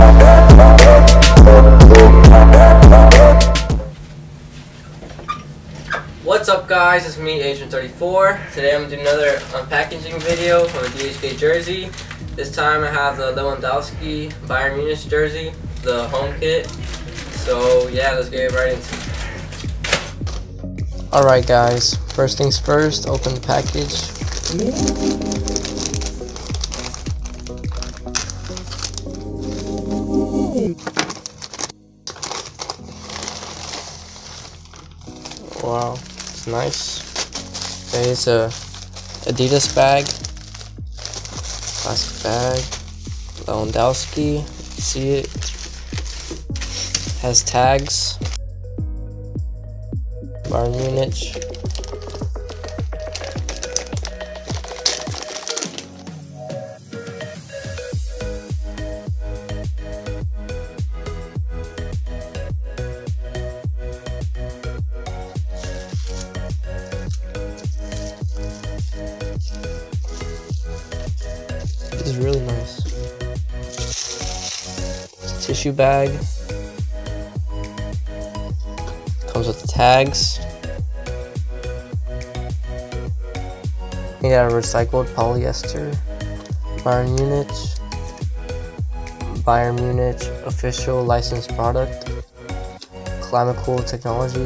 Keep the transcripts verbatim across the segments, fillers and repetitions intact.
What's up guys, it's me, Agent thirty-four. Today I'm doing another unpackaging video from a D H K jersey. This time I have the Lewandowski Bayern Munich jersey, the home kit. So yeah, let's get right into it. Alright guys, first things first, open the package. Wow, it's nice. Okay, it's a Adidas bag, plastic bag, Lewandowski. You see it? Has tags. Bayern Munich. This is really nice. It's a tissue bag. Comes with the tags. You got a recycled polyester. Bayern Munich. Bayern Munich official licensed product. Climacool technology.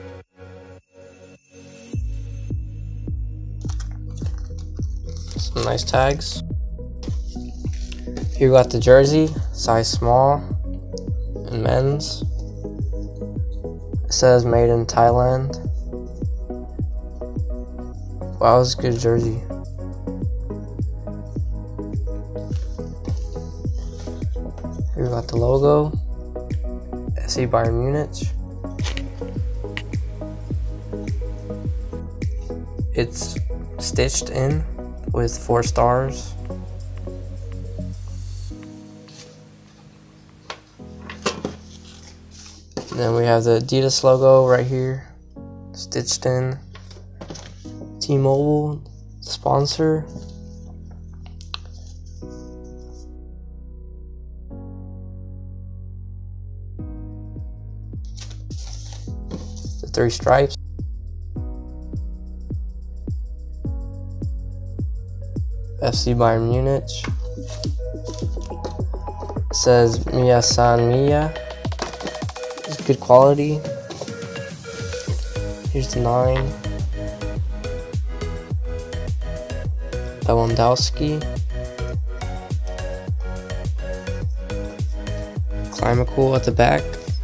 Some nice tags. Here we got the jersey, size small, and men's. It says made in Thailand. Wow, it's a good jersey. Here we got the logo, F C Bayern Munich. It's stitched in with four stars. Then we have the Adidas logo right here, stitched in. T-Mobile sponsor. The three stripes. F C Bayern Munich. It says Mia San Mia. It's good quality. Here's the nine. Lewandowski. Climacool at the back.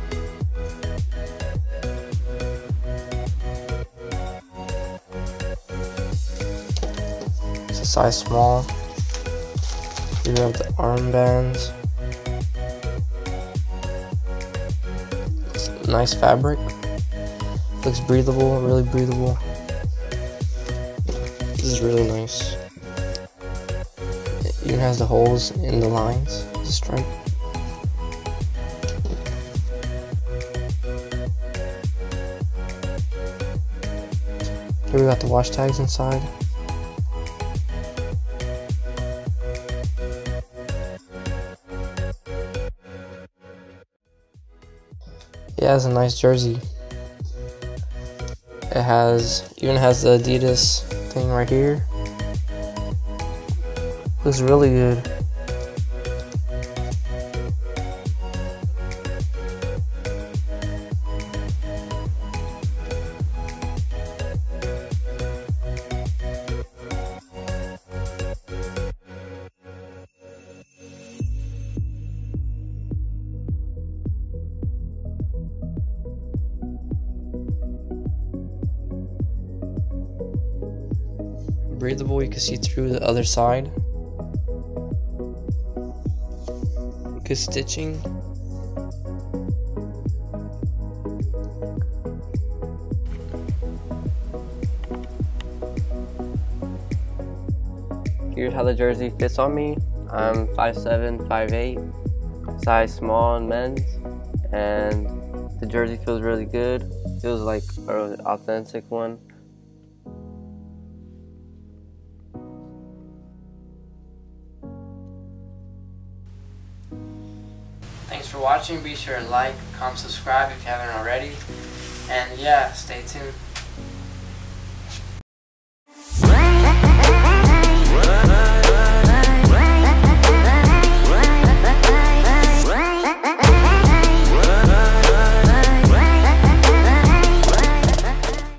It's a size small. Here we have the armbands. Nice fabric. Looks breathable, really breathable. This is really nice. It even has the holes in the lines, the stripe. Here we got the wash tags inside. Yeah, it's a nice jersey. It has, even has the Adidas thing right here. Looks really good. Breathable, you can see through the other side. Good stitching. Here's how the jersey fits on me. I'm five seven, five eight, size small in men's, and the jersey feels really good. Feels like an authentic one. thanks for watching. Be sure to like, comment, subscribe if you haven't already. And yeah, stay tuned.